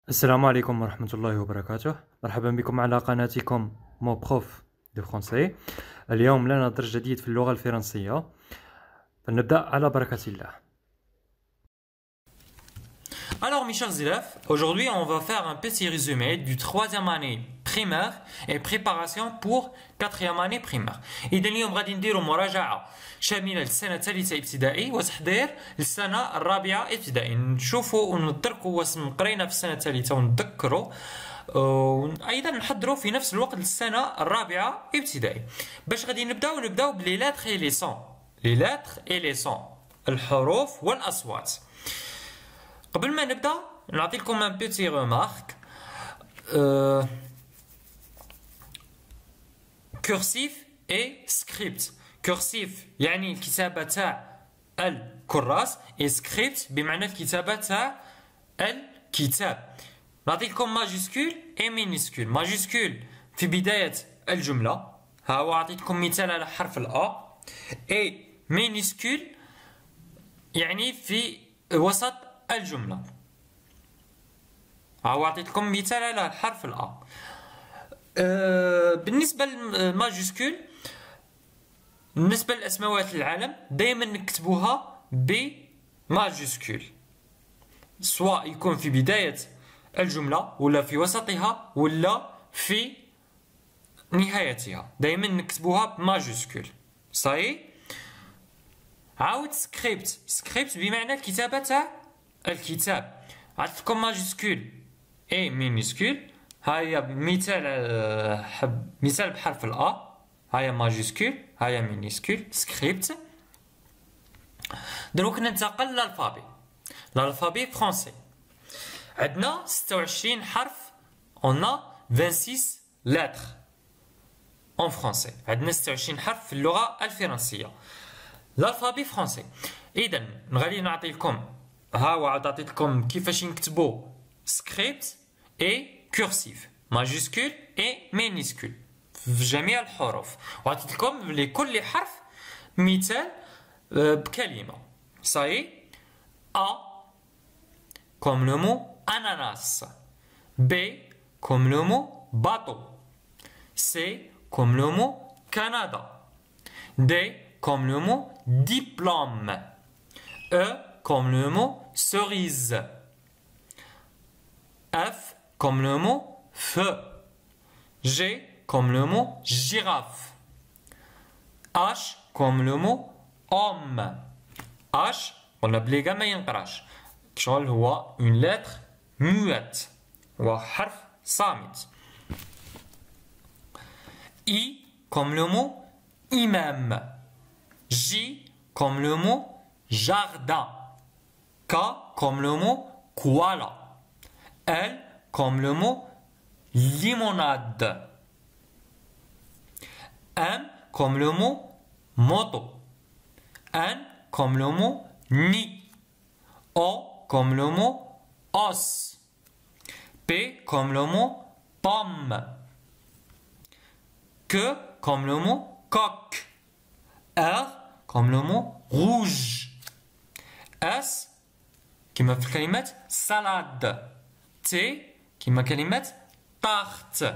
السلام عليكم ورحمة الله وبركاته. مرحبا بكم على قناتكم مو بروف دو فرونسي. اليوم لنا درس جديد في اللغة الفرنسية، فلنبدأ على بركة الله. Alors mes chers élèves, aujourd'hui on va faire un petit résumé du troisième année primaire et préparation pour quatrième année primaire. إذا اليوم غادي نديرو مراجعة شاملة للسنة الثالثة ابتدائي وتحضير للسنة الرابعة ابتدائي. نشوفوا وندركوا واش قرينا في السنة الثالثة ونتذكروا، ايضا نحضروا في نفس الوقت للسنة الرابعة ابتدائي. باش غادي نبداو بلي لاتر اي لي سون، لي لاتر اي لي سون، الحروف والاصوات. قبل ما نبدا نعطي لكم ان بيتي ريمارك. كورسيف اي سكريبت. كورسيف يعني الكتابه تاع الكراس، اي سكريبت بمعنى الكتابه تاع الكتاب. نعطي لكم ماجيسكول اي مينيسكول. ماجيسكول في بدايه الجمله، ها هو عطيتكم مثال على حرف الا. اي مينيسكول يعني في وسط الجملة. أعطيتكم مثال على حرف الأ. بالنسبة للماجيسكول، بالنسبة لأسماوات العالم دائما نكتبوها بماجيسكول، سواء يكون في بداية الجملة ولا في وسطها ولا في نهايتها، دائما نكتبوها بماجيسكول. صحيح؟ عاود سكريبت. سكريبت بمعنى الكتابة تاع الكتاب. عطيتكم ماجيسكول اي مينيسكول. هاهي مثال بحرف الأ. هاهي ماجيسكول، هاهي مينيسكول، سكريبت. دروك ننتقل للألفابي. الألفابي فرونسي عندنا 26 حرف. on a 26 lettres en français. عندنا 26 حرف في اللغة الفرنسية. الألفابي فرونسي. إذا غادي نعطي لكم، ها هو عاد عطيتكم كيفاش نكتبوا سكريبت اي كورسيف، ماجيسكول اي مينيسكول في جميع الحروف، وعطيتكم لكل حرف مثال بكلمة. صحيح؟ A comme le mot ananas، B comme le mot bateau، C comme le mot Canada، D comme le mot diplôme، E comme le mot cerise، F comme le mot feu، G comme le mot girafe، H comme le mot homme. H قلنا بليغا ما ينقراش، شغل هو une lettre muette، هو حرف صامت. I comme le mot imam، J comme le mot jardin، K comme le mot koala، L comme le mot limonade، M comme le mot moto، N comme le mot nid، O comme le mot os، P comme le mot pomme، Q comme le mot coq، R comme le mot rouge، S كما في كلمة salade، T كما كلمة tarte،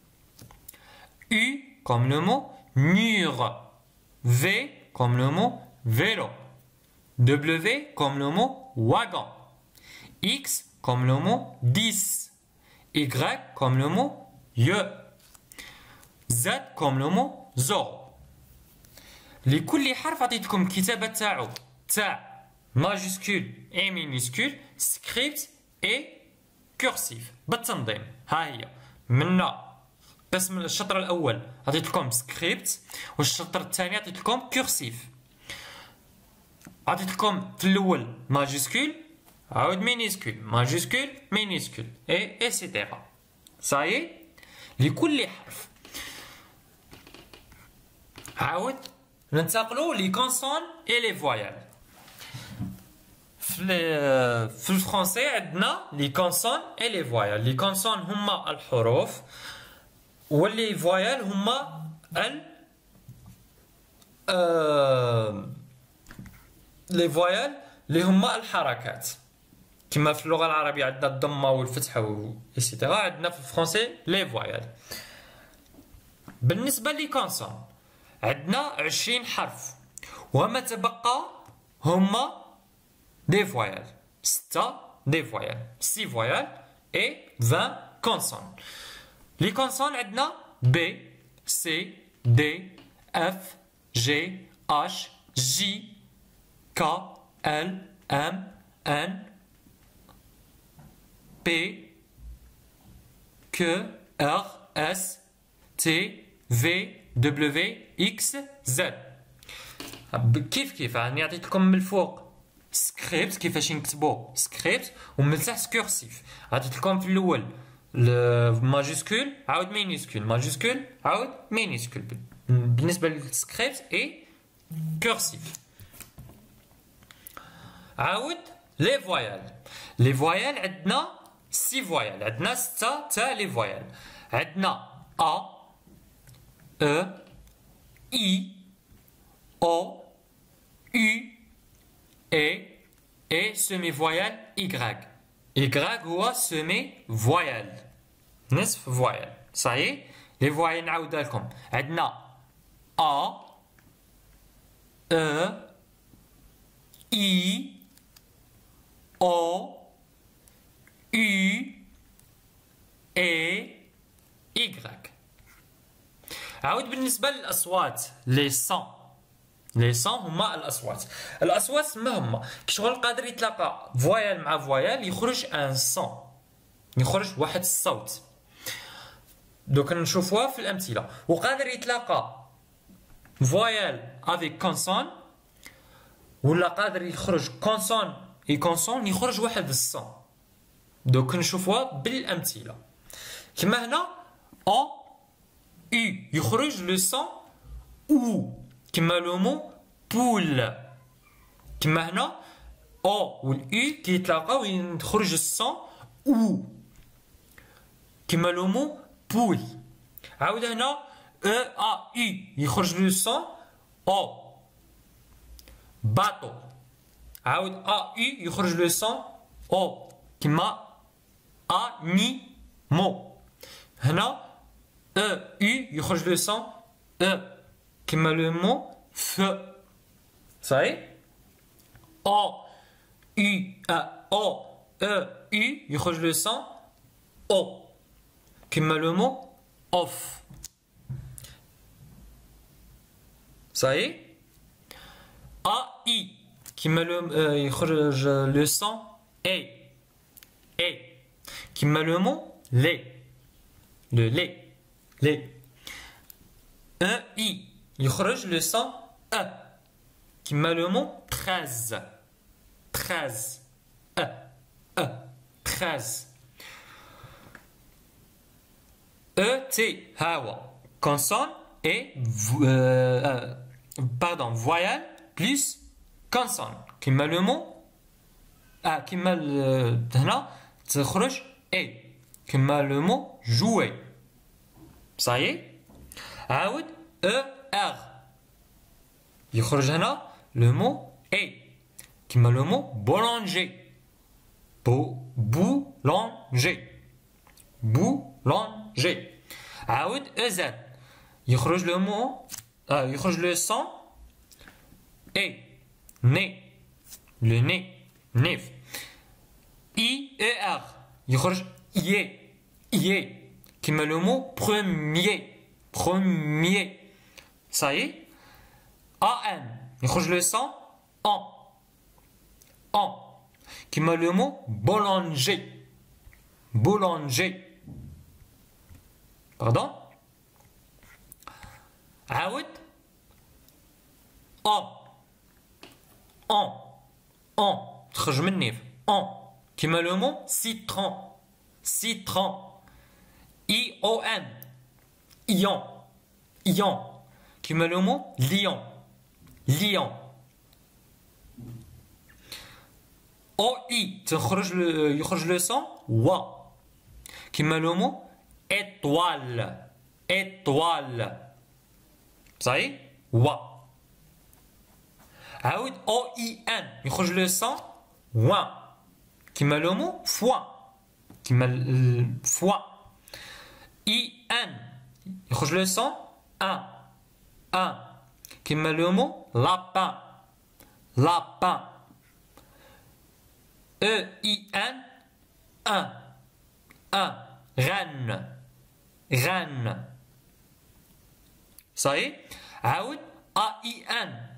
U comme le mot mur، V comme le mot vélo، W comme le mot wagon، X comme le mot 10، Y comme le mot ye، Z comme le mot zoo. لكل حرف عطيتكم الكتابة تاعو تاع ماجيسكول اي مينيسكول، سكريبت اي كورسيف بالتنظيم. ها هي منا قسم الشطر الاول عطيت لكم سكريبت، والشطر الثاني عطيت لكم كورسيف. عطيت لكم في الاول ماجيسكول، عاود مينيسكول، ماجيسكول مينيسكول اي سيتيرا. صايي لكل حرف. عاود ننتقلوا لي كونسون اي لي فويال. في الفرنسي عندنا لي كونسون اي لي فويال. لي كونسون هما الحروف، واللي فويال هما لي فويال اللي هما الحركات. كما في اللغة العربية عندنا الضمة والفتحة و إكسيتيرا، عندنا في الفرنسي لي فوايال. بالنسبة لي كونسون عندنا 20 حرف، وما تبقى هما دي فوايال، 6 دي فوايال، 6 فوايال et 20 consonnes. Les consonnes عندنا B, C, D, F, G, H, J, K, L, M, N, P, Q, R, S, T, V, W, X, Z. كيف يعني عطيت لكم من الفوق سكريبت كيفاش نكتبوا سكريبت، ومن التحت كورسيف. عطيت لكم في الاول ماجيسكول عاود مينيسكول، ماجيسكول عاود مينيسكول بالنسبه للسكريبت اي كورسيف. عاود لي فوايال. لي فوايال عندنا 6 فوايال، عندنا 6 تاع لي فوايال. عندنا ا او اي او U et semi-voyelle Y. Y هو semi-voyelle. نصف voyelle. Ça y est. Les voyelles نعاودها لكم. عندنا A, E, I, O, U et Y. عاود بالنسبة للأصوات les sons. لي سون هما الاصوات. الاصوات ما هما كشغل قادر يتلاقى فوايال مع فوايال يخرج ان سون، يخرج واحد الصوت. دوك نشوفوها في الامثله. وقادر يتلاقى فوايال افيك كونسون، ولا قادر يخرج كونسون اي كونسون يخرج واحد السون. دوك نشوفوها بالامثله. كما هنا او اي يخرج لو سون او، كما لو مو بول. كما هنا او والاي كيتلاقاو يخرج الصون او، كما لو مو بول. عاود هنا او ا اي يخرج لو صون او باتو. عاود ا اي يخرج لو صون او، كما ا ني مو. هنا او اي يخرج لو صون او، كما لو مو feu. Ça y est. O, U, O, E, U, يخرج le son O. كما le mot off. Ça y est. A, I, كما يخرج le son E. E. كما le mot lait. Le lait. Lait. E, I. يخرج le son E. كما le mot 13. 13. E. E. 13. E, T. هاو. Consonne et pardon, voyelle plus consonne. كما le mot كما هنا تخرج E. كما le mot jouer. Ça y est. عاود E. R. يخرج هنا le mot A. كما le mot boulanger. Boulanger. Boulanger. عاود EZ. يخرج le mot يخرج le son A. Nez. Le nez. Nez. I-E-R. يخرج Y. Y. كما le mot premier. Premier. Ça y est. AN. يخرج le son en. En. كما le mot boulanger. Boulanger. Pardon. عاود en. En. En. تخرج من النيف. En. كما le mot citron. Citron. I-O-N. Ion. Ion. كما le mot lion. Lion. O-I. يخرج le son wa. كما le mot étoile. Étoile. Ça y est. Wa. عاود O-I-N. يخرج le son ouin. كيما لو مو فوا، كيما الفوا. اي ان يخرج لو سون ان كيما لو مو لابان، لابان. او اي ان ان غن، غن. صاي. عاود ا اي ان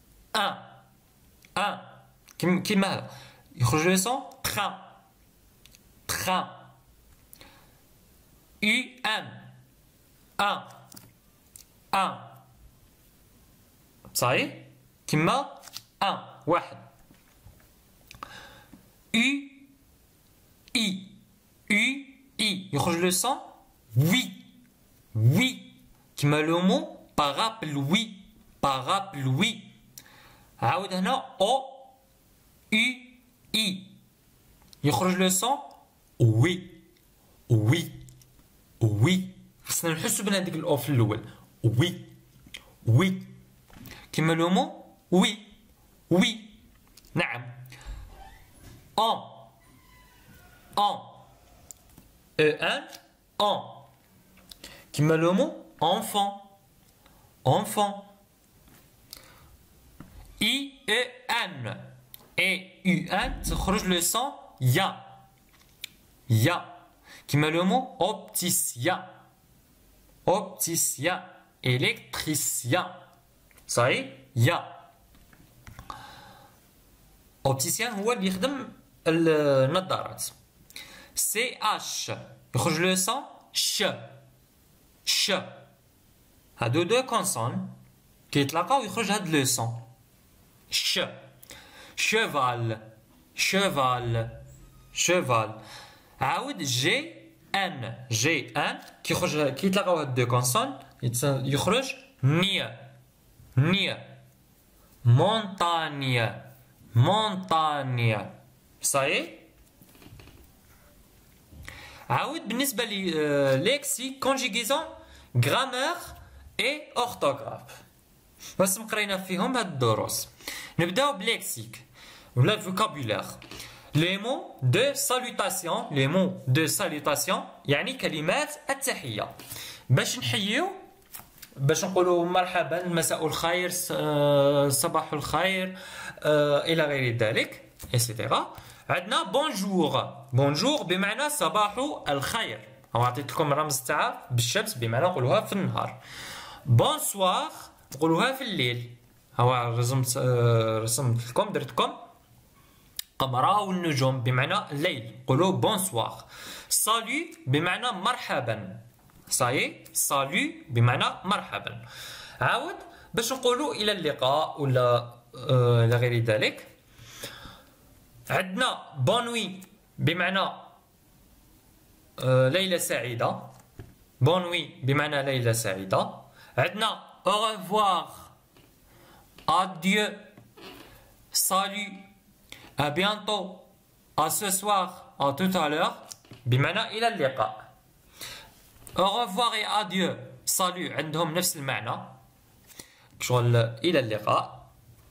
ان كيما هذا يخرج لو سون تران، تران. U N ان صحيح كيما ان واحد. U I يخرج لو سون وي، وي كيما لو مو بارابلوي، بارابلوي. عاود هنا او اي يخرج لو سون وي، وي، وي. خصنا نحسو بان هذيك الاو في الاول وي، وي كيما لو مو وي، وي. نعم. ان ان كيما لو مو enfant، enfant. I E N et UN تخرج لو سون يا، يا كيما لو مو opticien، opticien، électricien. صحيح يا. opticien هو اللي يخدم النظارات. سي اش يخرج لو سون ش، ش. هادو دو كونسون كيتلاقاو يخرج هاد لو سون ش. شيفال، شيفال، شيفال. عاود جي ان، جي ان كيخرج كيتلاقاو هاد دو كونسون يخرج نيا، نيا. مونتانيا، مونتانيا. صحيح. عاود بالنسبه لي ليكسي كونجيغيزون غرامير اي اورثوغراف بس مقرينا فيهم هاد الدروس. نبداو بليكسيك ولا الفوكابولير. لي مو دو سالوتاسيون، لي مو دو سالوتاسيون يعني كلمات التحيه. باش نحيو، باش نقولوا مرحبا، مساء الخير، صباح الخير، الى غير ذلك اكسيتيرا. عندنا بونجور، بونجور بمعنى صباح الخير. او عطيت لكم الرمز تاعها بالشمس بمعنى نقولوها في النهار. بونسوار نقولوها في الليل. هو رسمت لكم، درت لكم قمرة والنجوم بمعنى الليل، نقولوا بونسوار. سالو بمعنى مرحبا. صاي سالو بمعنى مرحبا. عاود باش نقولوا الى اللقاء ولا الى غير ذلك. عندنا بونوي بمعنى ليلة سعيدة، بونوي بمعنى ليلة سعيدة. عندنا au revoir، adieu، salut، à bientôt، à ce soir، à tout à l'heure بمعنى إلى اللقاء. au revoir et adieu salut عندهم نفس المعنى شغل إلى اللقاء.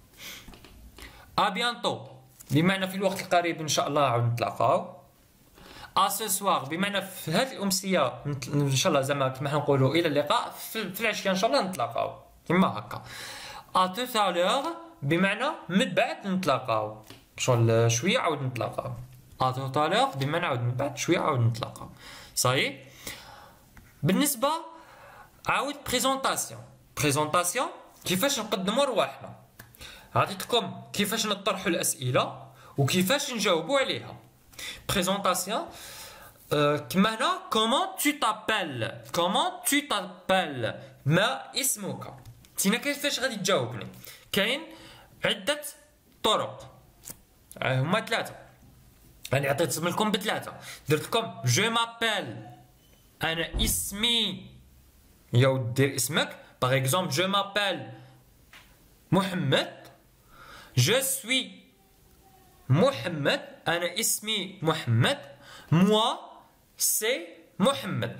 à bientôt بمعنى في الوقت القريب إن شاء الله عاود نتلاقاو. à ce soir بمعنى في هذه الأمسية إن شاء الله زعما كما نقولوا إلى اللقاء في العشية إن شاء الله نتلاقاو كما هكا. à tout à l'heure بمعنى من بعد نتلاقاو شغل شوية عاود نتلاقاو. à tout à l'heure بمعنى عاود من بعد شوية عاود نتلاقاو. صحيح. بالنسبة عاود بريزونطاسيون، بريزونطاسيون كيفاش نقدموا رواحنا. عطيتكم كيفاش نطرحوا الأسئلة وكيفاش نجاوبوا عليها. بريزونطاسيون كما هنا كومون تو تابيل، كومون تو تابيل، ما اسمك. تينا كيفاش غادي تجاوبني. كاين عدة طرق هما ثلاثة. أنا عطيت لكم بثلاثة، درت لكم جو مابيل أنا اسمي، يا دير اسمك. باغ اكزومبل جو مابيل محمد، جو سوي محمد أنا اسمي محمد، موا سي محمد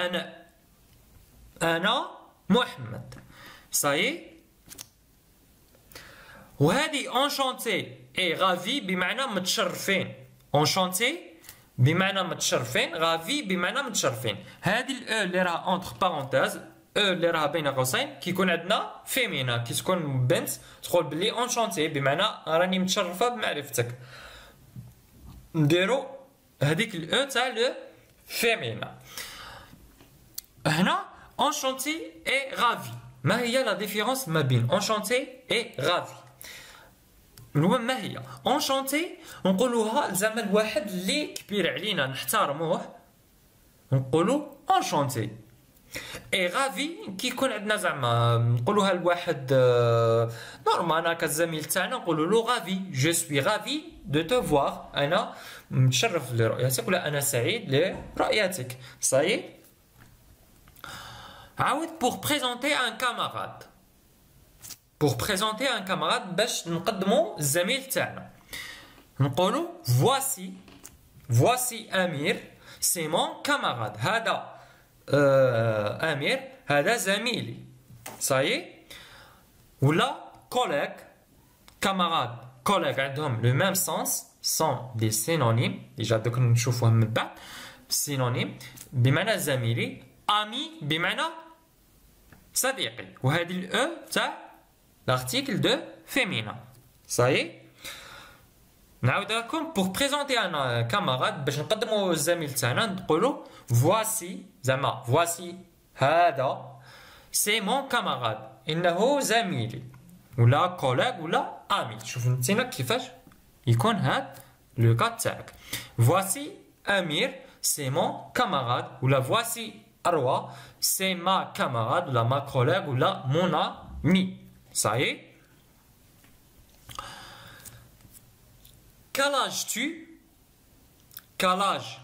أنا محمد. صحيح. وهذه انشونتي اي غافي بمعنى متشرفين، enchanté بمعنى متشرفين، غافي بمعنى متشرفين. هذه الاو اللي راها انتر بارونتيز، او اللي راها بين قوسين كيكون عندنا فيمينا، كي تكون بنت تقول بلي اونشانتي بمعنى راني متشرفه بمعرفتك. نديرو هذيك الاو تاع لو فيمينا. هنا enchanté et ravi. ما هي لا ديفيرونس ما بين enchanté et ravi؟ ما هي enchanté نقولوها زعما الواحد اللي كبير علينا نحترموه نقولو enchanté. اي غافي كي يكون عندنا زعما نقولوها الواحد نورمال هكا الزميل تاعنا نقولوا له غافي، جو سوي غافي دو تو فوار، انا متشرف لرؤيتك ولا انا سعيد لرؤيتك. صايي عاود pour présenter un camarade. pour présenter un camarade باش نقدموا الزميل تاعنا نقولوا voici Amir, c'est mon camarade. هذا أمير هذا زميلي. صايي ولا collègue camarade collègue عندهم le même sens sont des synonymes. déjà دوك نشوفوهم من بعد. synonyme بمعنى زميلي، ami بمعنى صديقي، وهذه الاو تاع l'article de féminin. صايي نعاود لكم pour présenter un camarade باش نقدموا الزميل تاعنا نقولوا voici زعما voici هذا c'est mon camarade انه زميلي ولا collègue ولا ami. شوفوا نتينا كيفاش يكون هاد لو كا تاعك. voici Amir c'est mon camarade ولا voici Arwa c'est ma camarade ولا ma collègue ولا mon ami. صايي quel âge tu quel âge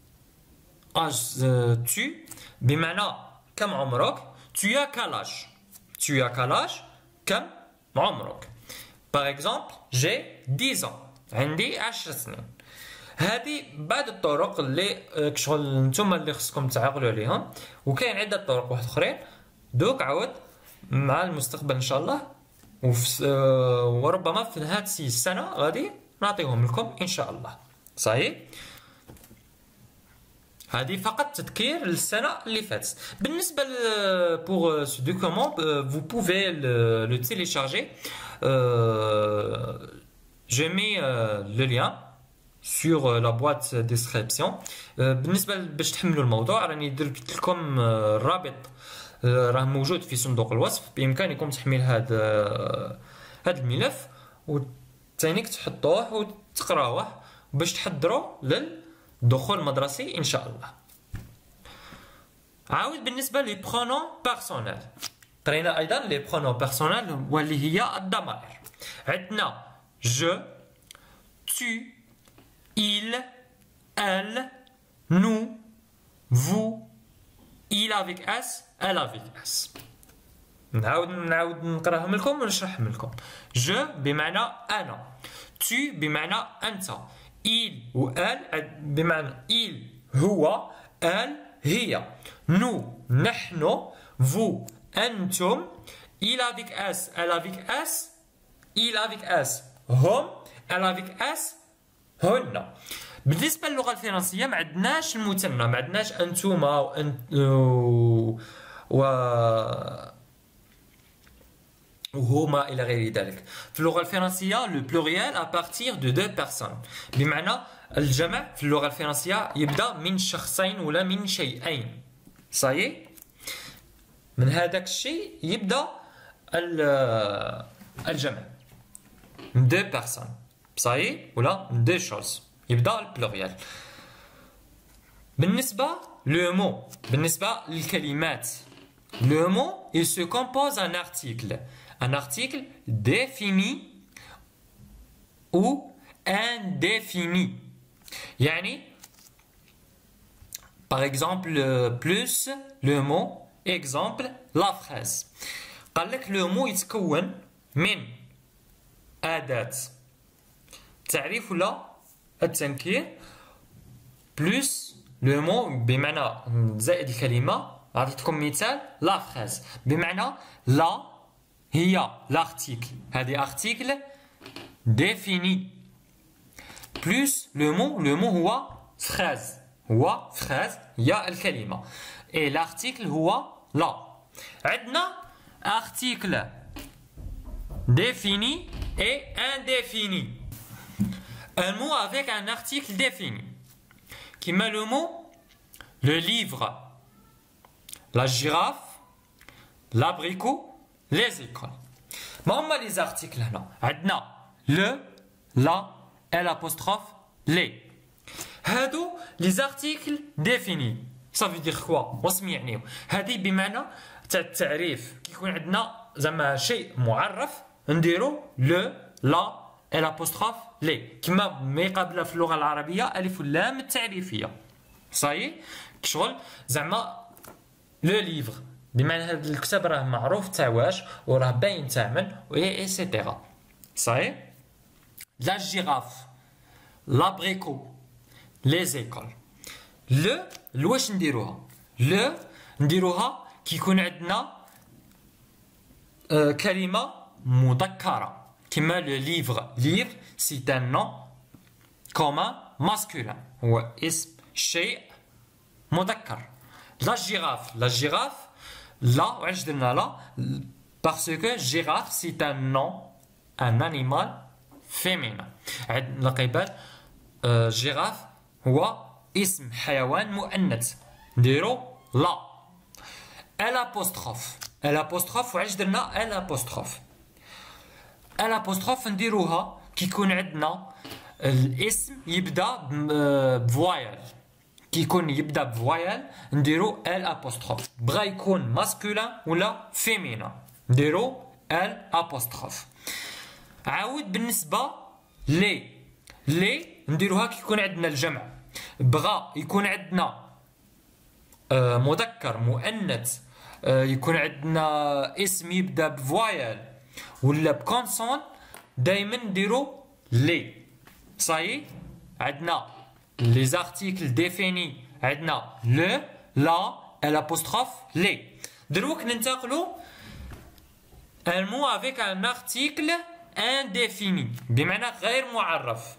tu بمعنى كم عمرك. tu as quel âge tu as quel âge كم عمرك. par exemple j'ai 10 ans عندي 10 سنين. هذه بعض الطرق اللي شغل نتوما اللي خصكم تعقلوا عليهم، وكاين عده طرق واحد اخرين دوك عاود مع المستقبل ان شاء الله وربما في هذه السنه غادي نعطيهم لكم ان شاء الله. صحيح هذه فقط تذكير للسنه اللي فاتت. بالنسبه pour ce document vous pouvez le télécharger. j'ai mis le lien sur la boîte description. بالنسبه باش تحملوا الموضوع راني درت لكم الرابط راه موجود في صندوق الوصف. بامكانكم تحميل هذا الملف وتانيك تحطوه وتقراوه باش تحضروا للدخول المدرسي ان شاء الله. عاود بالنسبه لي برونون بيرسونيل قرينا ايضا لي برونون بيرسونيل واللي هي الضمائر. عندنا جو tu il elle nous vous il avec s elle avec s. نعاود نقراهم لكم ونشرحهم لكم. جو بمعنى انا، tu بمعنى انت، il و elle بمعنى il هو، elle هي، nous نحن، vous انتم، il avec s elle avec s il avec s هم elle avec s هن. بالنسبه للغه الفرنسيه ما عندناش المثنى، ما عندناش انتوما وهما الى غير ذلك. في اللغه الفرنسيه لو بلوريال ا بارتير دو دو بيرسون بمعنى الجمع في اللغه الفرنسيه يبدا من شخصين ولا من شيئين. صايي من هذاك الشيء يبدا الجمع من دو بيرسون. صايي ولا من دو شوز يبدا البلوريال. بالنسبه لو مو بالنسبه للكلمات le mot il se compose un article défini ou indéfini. يعني par exemple plus le mot exemple la phrase. قال لك le mot يتكون من أداة تعريف ولا التنكير بلس لو مو بمعنى زائد الكلمة. أعطيتكم مثال لا فراز بمعنى لا هي لارتيكل، هذه ارتيكل ديفيني. بلوس لو مو هو فراز، هو فراز هي الكلمة. اي لارتيكل هو لا. عندنا ارتيكل défini et indéfini. Un mot avec un article défini. Qui met le mot le livre, la girafe, l'abricot, les écoles. ما هما les articles هنا؟ عندنا le, la, l'apostrophe, les. هادو les articles définis. Ça veut dire quoi؟ واش يعنيو؟ هذه بمعنى تاع التعريف. كيكون عندنا زعما شيء معرف نديرو لو لا الابوستروف لي كما ما يقابلها في اللغه العربيه الف واللام التعريفيه. صايي شغل زعما لو ليفر بمعنى هذا الكتاب راه معروف تاع واش وراه باين تاع من اي سيتيرا. صايي لا جيراف لابريكو لي زيكول. لو واش نديروها؟ لو نديروها كيكون عندنا كلمة مذكرة كما لو ليفر. ليفر سي ان نون كومان ماسكولين، هو اسم شيء مذكر. لا جيراف، لا جيراف لا وعلاش درنا لا؟ باسكو جيراف سي ان نون ان انيمال فيمينا. عندنا قبال جيراف هو اسم حيوان مؤنث نديرو لا. الابوستروف، الابوستروف وعلاش درنا الابوستروف؟ الابوستروف نديروها كيكون عندنا الاسم يبدا بفوايل، كيكون يبدا بفوايل نديرو الابوستروف. بغا يكون ماسكولين ولا فيمينا نديرو الابوستروف. عاود بالنسبه لي نديروها كيكون عندنا الجمع. بغا يكون عندنا مذكر مؤنث يكون عندنا اسم يبدا بفوايل ولا بكونسون دائما نديرو لي. صايي عندنا لي زارتيكل ديفيني، عندنا لو لا الابوستروف لي. دروك ننتقلوا ان مو افيك ان ارتيكل انديفيني بمعنى غير معرف.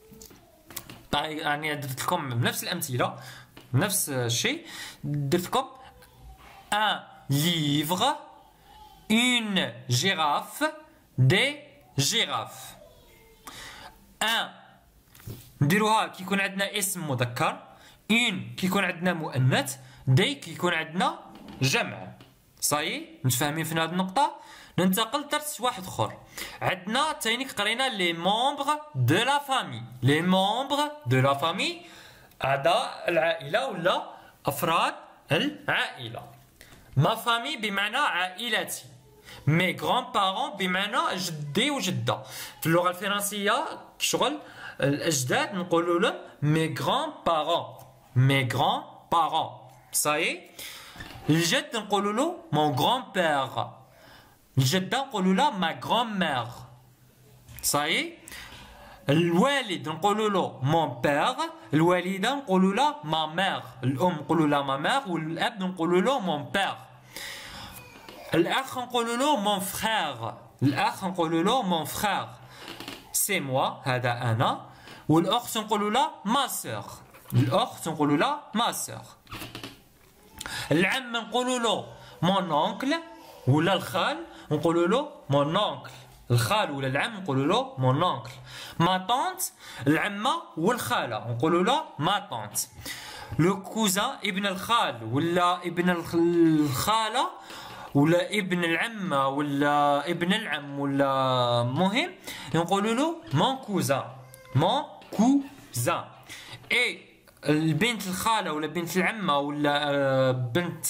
يعني درت لكم بنفس الامثله نفس الشيء. درت لكم un livre, une girafe, des girafes. un نديروها كيكون عندنا اسم مذكر، une كيكون عندنا مؤنث، دي كيكون عندنا جمع. صايي متفاهمين في هذه النقطة؟ ننتقل لدرس واحد اخر. عندنا تاني قرينا لي ممبر دو لا فامي. لي ممبر دو لا فامي أعضاء العائلة ولا أفراد العائلة. ما فامي بمعنى عائلتي. مي غران بارون بمعنى جدي وجدة. في اللغة الفرنسية شغل الأجداد نقولوا لهم مي غران بارون. مي غران بارون. صايي الجد نقولوا له مون غران بير. الجدة نقولوا لها ما غران مير. صايي الوالد نقولوا له مون بير، الوالدة نقولوا لها ما مير، الأم نقولوا لها ما مير، والأب نقولوا له مون بير. الأخ نقولوا له مون فخير، الأخ نقولوا له مون فخير سي موا هذا أنا، والأخت نقولوا لها ما سور، الأخت نقولوا لها ما سور. العم نقولوا له مون أونكل، ولا الخال نقولوا له مون أونكل، الخال ولا العم نقولوا له مون أونكل. ما طونت العمة والخالة نقولوا له ما طونت. لو كوزان ابن الخال ولا ابن الخالة ولا ابن العمة ولا ابن العم ولا مهم نقولوا له مون كوزان. مون كوزان. اي البنت الخالة ولا بنت العمة ولا بنت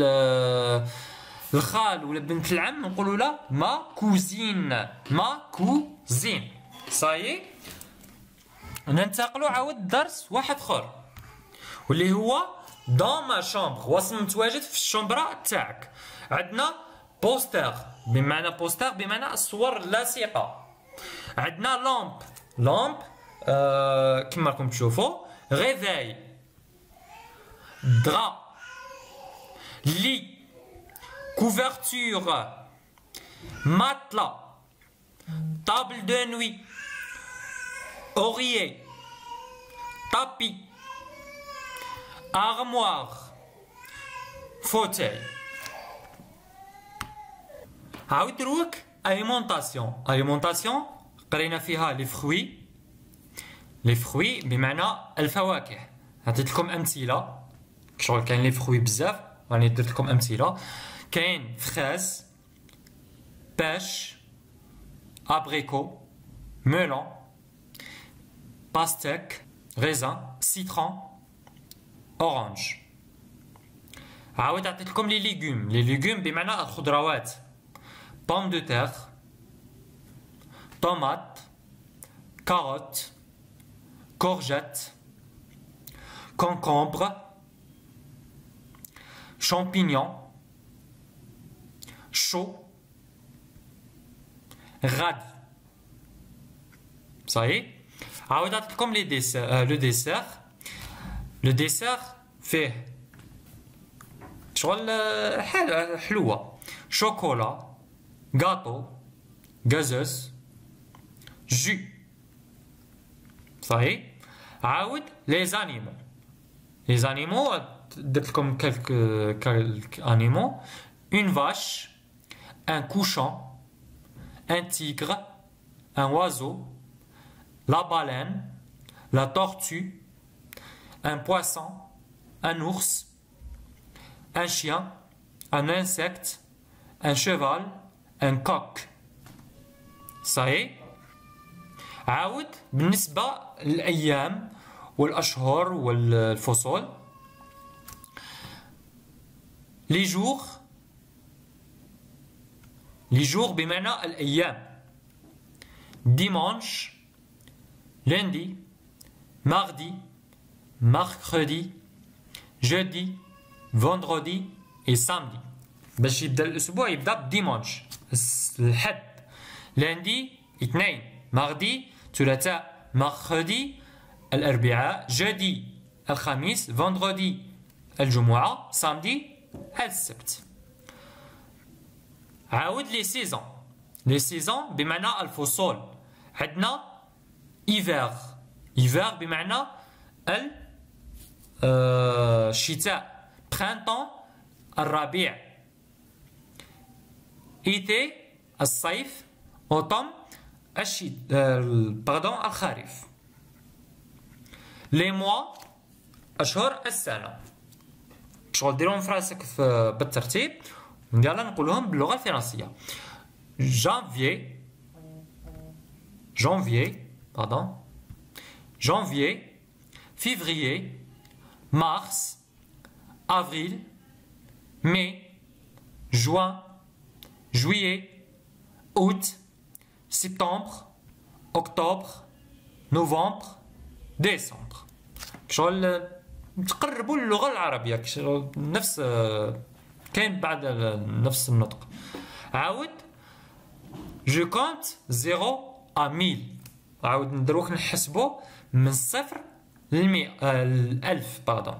الخال ولا بنت العم نقولوا لها ما كوزين. ما كوزين. صايي ننتقلوا عاود درس واحد اخر واللي هو دون ما شومبر. هو متواجد في الشومبرا تاعك. عندنا بوستر بمعنى بوستر بمعنى الصور اللاصقة. عندنا لامب. لامب كما راكم تشوفوا. غيفاي. درا. لي. couverture, matelas, table de nuit, oreiller, tapis, armoire, fauteuil. عاود دروك alimentation قرينا فيها les fruits بمعنى الفواكه. عطيت لكم امثله شغل كاين لي فروي بزاف راني درت لكم امثله. كاين فراز باش ابريكو melon pastèque raisin citron orange. عاود عطيت لكم لي ليغوم بمعنى الخضروات pomme de terre tomate carotte courgette concombre champignon chou radis. Ça y est. عاود عطيت لكم لي ديسير. لو ديسير فيه شغل حلوة شوكولا gâteau gazeuse jus. Ça y est. عاود les animaux درت لكم quelques animaux. Une vache, un cochon, un tigre, un oiseau, la baleine, la tortue, un poisson, un ours, un chien, un insecte, un cheval, un coq. Ça y est. عاود بالنسبة للأيام والأشهر والفصول. Les jours بمعنى الأيام. Dimanche, lundi, mardi, mercredi, jeudi, vendredi et samedi. باش يبدا الأسبوع يبدا بديمانش الحد. lundi اثنين mardi ثلاثاء mercredi الأربعاء jeudi الخميس vendredi الجمعة samedi السبت. عاود لي سيزون بمعنى الفصول. عندنا hiver بمعنى الشتاء printemps الربيع été الصيف automne الخريف. les mois أشهر السنة. شغل ديرهم في راسك بالترتيب يلا نقولهم باللغة الفرنسية. janvier, février, mars, avril, mai, juin, juillet, août, septembre, octobre, novembre, décembre. شغل تقربوا اللغة العربية نفس كاين بعد نفس النطق. عاود je compte 0 à 1000. عاود ندروك نحسبو من الصفر للألف باردون.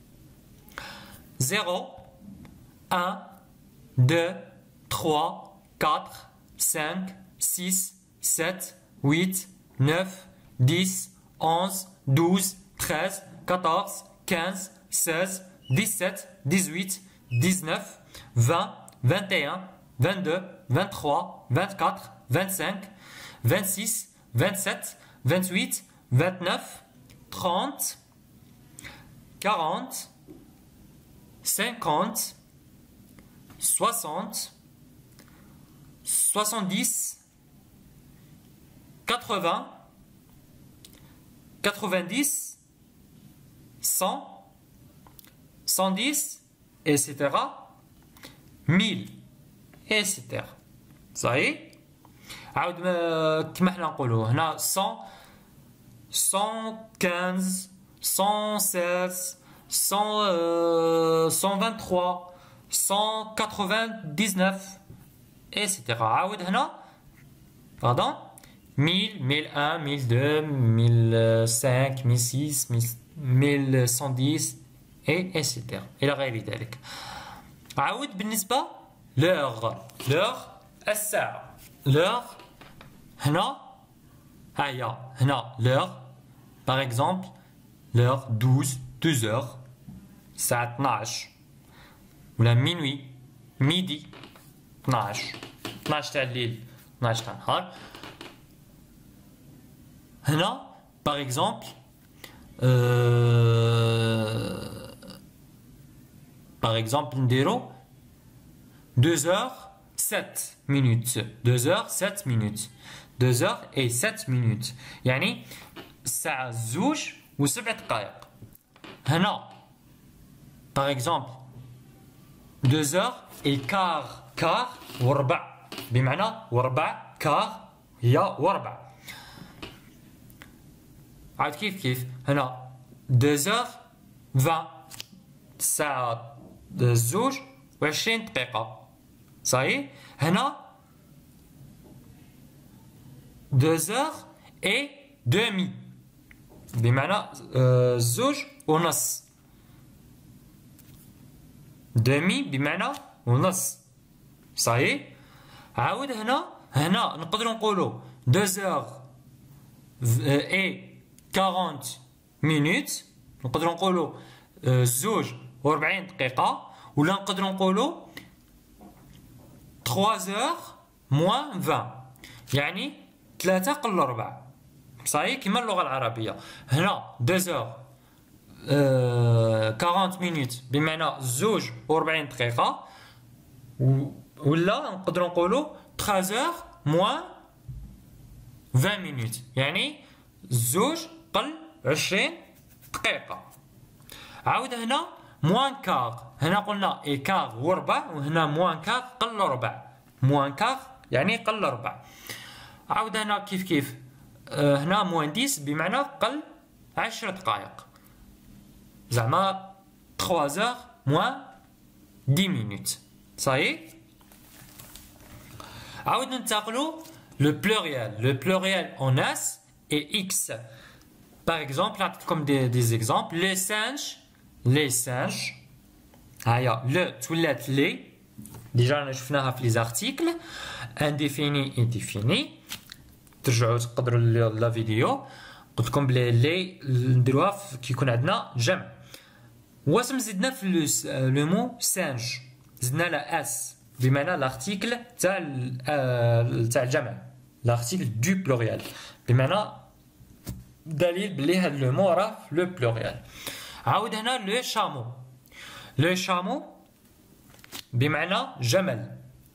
0 1 2 3 4 5 6 7 8 9 10 11 12 13 14 15 16 17 18 19 20 21 22 23 24 25 26 27 28 29 30 40 50 60 70 80 90 100 110 etc. 1000 etc. صحيح. عاود كما حنا نقولوا هنا 100 115 116 123 199 etc. عاود هنا pardon 1000 1001 1002 1005 1006 1110 etc. إلى غير ذلك. عاود بالنسبة l'heure الساعة. l'heure هنا هيا هنا l'heure par exemple l'heure 12, 2 heures, الساعة 12 ولا minuit, midi, 12 تاع الليل 12 تاع النهار. هنا par exemple نديرو 2 heures 7 minutes 2 heures 7 minutes 2 heures et 7 minutes يعني الساعة 2:07. هنا par exemple 2 heures et quart وربع بمعنى وربع quart هي وربع. عاد كيف هنا 2 heures 20 الساعة 22 دقيقة صحيح. هنا 2 heures et demi بمعنى 2:30 demi بمعنى ونص صحيح. عاود هنا نقدروا نقولوا 2 heures et 40 minutes نقدروا نقولوا 42 دقيقة ولا نقدروا نقولوا 3 heures moins 20 يعني 3 قل ربع صحيح كما اللغة العربية. هنا 2 heures 40 minutes بمعنى 42 دقيقة ولا نقدروا نقولوا 3 heures moins 20 minutes يعني 2 قل 20 دقيقة. عاود هنا موان كار هنا قلنا إيكار وربع وهنا موان كار قل ربع موان كار يعني قل ربع. عاود هنا كيف هنا موان 10 بمعنى قل 10 دقائق زعما 3 heures moins 10 minutes صحيح. عاود ننتقلوا le pluriel en S et X. Par exemple, comme des exemples, les singes. Le toilette les. Déjà, on a vu les articles. Indéfini et défini. ترجعوا تقدروا la vidéo. قلت لكم les نديروها كي يكون عندنا جمع. واسم زدنا في le mot singe. زدنا لا S بمعنى l'article تاع الجمع. L'article du pluriel. بمعنى دليل بلي هاد لو مو راه لو بلوريال. عاود هنا لو شامو بمعنى جمل.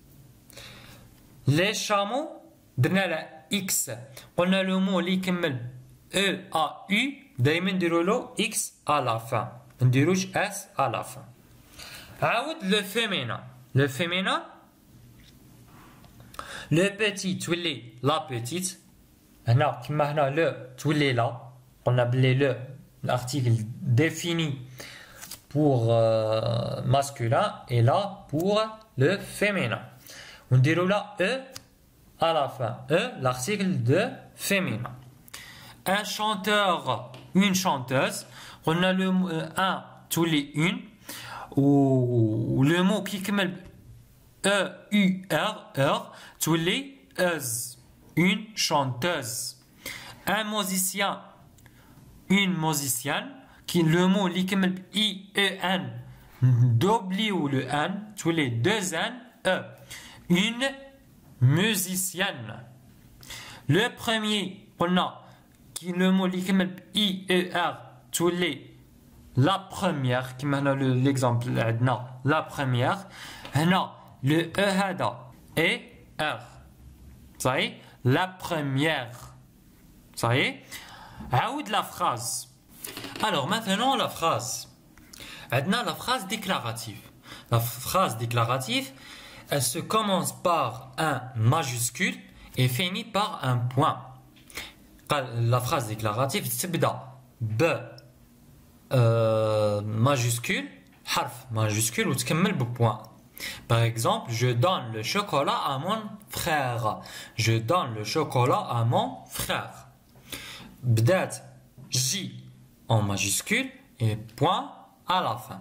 لي شامو درنا له اكس قلنا لو مو اللي يكمل او ا يو دائما نديرو له اكس ا لا فان ما نديروش اس ا لا فان. عاود لو فيمينا لو بيتي تولي لا بيتيت. هنا كما هنا لو تولي لا قلنا بلي لو l'article défini pour masculin et là pour le féminin. On dirait là E à la fin. E, l'article de féminin. Un chanteur, une chanteuse. On a le un tous les une ou le mot qui commence E U R tous les une chanteuse. Un musicien, une musicienne, qui le mot qui commence I E N W le N tous les deux N E. Une musicienne. Le premier, on a qui le mot qui commence I E R tous les la première qui m'a l'exemple la première. هنا le E هذا et R. Ça y est, la première. Ça y est. عاود la phrase. Alors maintenant la phrase. Maintenant la phrase déclarative. La phrase déclarative, elle se commence par un majuscule et finit par un point. La phrase déclarative تبدأ ب majuscule حرف majuscule وتكمل بpoint. Par exemple, je donne le chocolat à mon frère. Je donne le chocolat à mon frère. بدأت J en majuscule et point à la fin.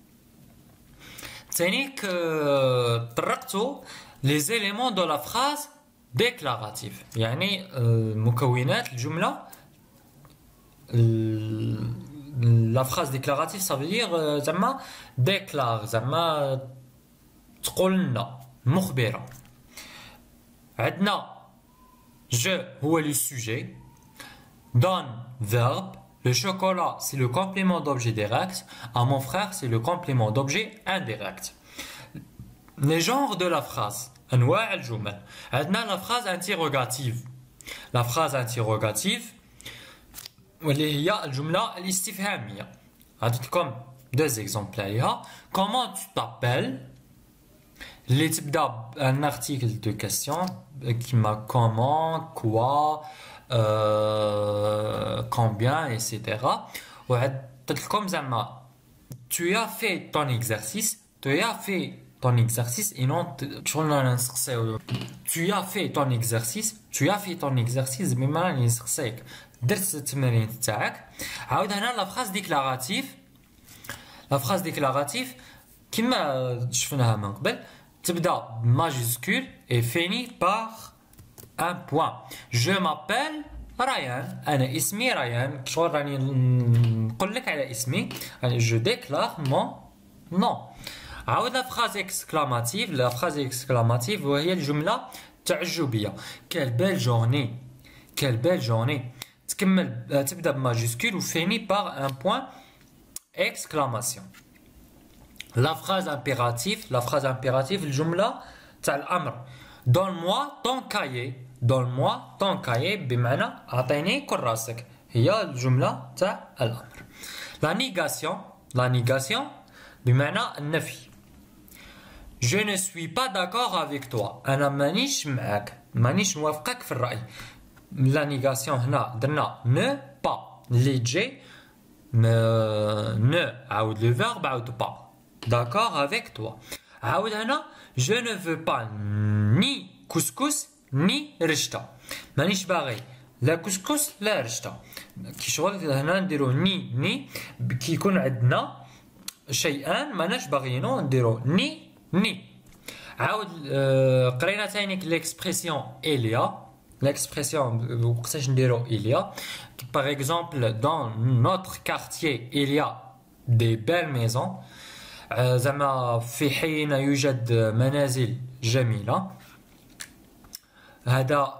تانيك طرقتوا les éléments de la phrase déclarative. يعني مكونات الجملة la phrase déclarative ça veut dire زعما déclare زعما تقول لنا مخبرة. عندنا je هو le sujet. Donne verbe. Le chocolat c'est le complément d'objet direct. À mon frère c'est le complément d'objet indirect. Les genres de la phrase. أنواع الجمل. عندنا la phrase interrogative. La phrase interrogative واللي هي الجملة الاستفهامية. عطيتكم deux exemples عليها. Comment tu t'appelles؟ اللي تبدا بان article de question كيما comment, quoi, combien, etc. وعطيتلكم زعما tu as fait ton exercice, tu as fait ton exercice et non tu as fait ton exercice, tu as fait ton exercice بما نسقسيك درت التمرين تاعك. عاود هنا لا phrase déclarative. La phrase déclarative كما شفناها من قبل تبدا majuscule et finit par un point. Je m'appelle Ryan. أنا اسمي ريان. شغل راني نقول لك على اسمي. Je déclare mon nom. عاود la phrase exclamative. La phrase exclamative وهي الجملة تعجبية. Quelle belle journée. Quelle belle journée. تكمل تبدا بماجيسكول و finit par un point exclamation. La phrase impérative. La phrase impérative الجملة تاع الأمر. Donne-moi ton cahier. Donne-moi ton cahier بمعنى أعطيني كراسك. هي الجملة تاع الأمر. La négation. La négation بمعنى النفي. Je ne suis pas d'accord avec toi. أنا مانيش معاك. مانيش موافقك في الرأي. La négation هنا درنا ne pas. اللي تجي ne عاود le verbe عاود pas. D'accord avec toi. عاود هنا je ne veux pas ni couscous ni رشتا. مانيش باغي لا كسكس لا رشتا. كي شغل هنا نديرو ني كي يكون عندنا شيئان ماناش باغيينو نديرو ني. عاود قرينا تانيك ليكسبرسيون إليا. L'expression وقتاش نديرو إليا. Par exemple dans notre quartier il y a des belles maisons. زعما في حينا يوجد منازل جميلة. هاد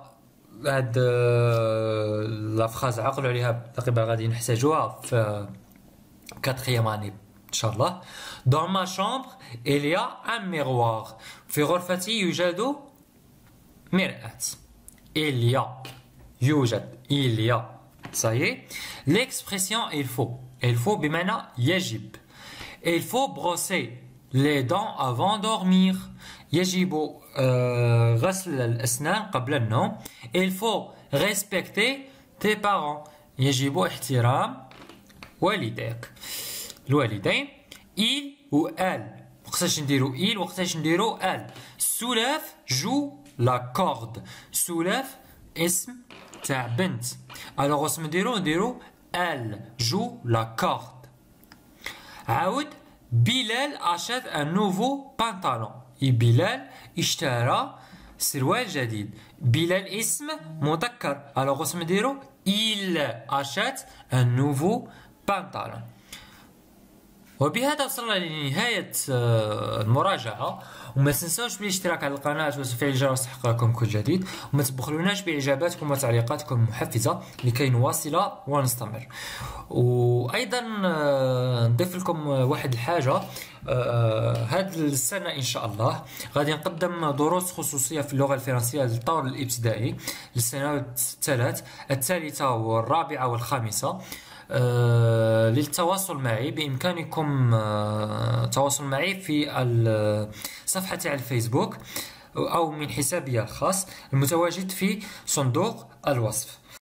لا فراز عقلوا عليها تقريبا غادي نحتاجوها في 4e année ان شاء الله. Dans ma chambre il y a un miroir. في غرفتي يوجد مرآة. Il y a يوجد il y a. Ça y est. L'expression il faut بمعنى يجب. Il faut brosser les dents avant dormir. يجب غسل الأسنان قبل النوم. Il faut respecter tes parents. يجب احترام والديك الوالدين. Il ou elle. وقتاش نديرو il وقتاش نديرو elle. Soulève joue la corde. Soulève اسم تاع بنت. alors واش نديرو elle joue la corde. عاود بلال achète un nouveau pantalon. بلال اشترى سروال جديد. بلال اسم مذكر. alors واش نديرو il achète un nouveau pantalon. وبهذا وصلنا لنهاية المراجعة. وما تنسوش بالاشتراك على القناة وتفعيل الجرس لتحقيقكم كل جديد. وما تبخلوناش بإعجاباتكم وتعليقاتكم المحفزة لكي نواصل ونستمر. وأيضا نضيف لكم واحد الحاجة. هذه السنة إن شاء الله غادي نقدم دروس خصوصية في اللغة الفرنسية للطور الابتدائي للسنوات الثالثة والرابعة والخامسة. للتواصل معي بإمكانكم التواصل معي في صفحة تاع الفيسبوك أو من حسابي الخاص المتواجد في صندوق الوصف.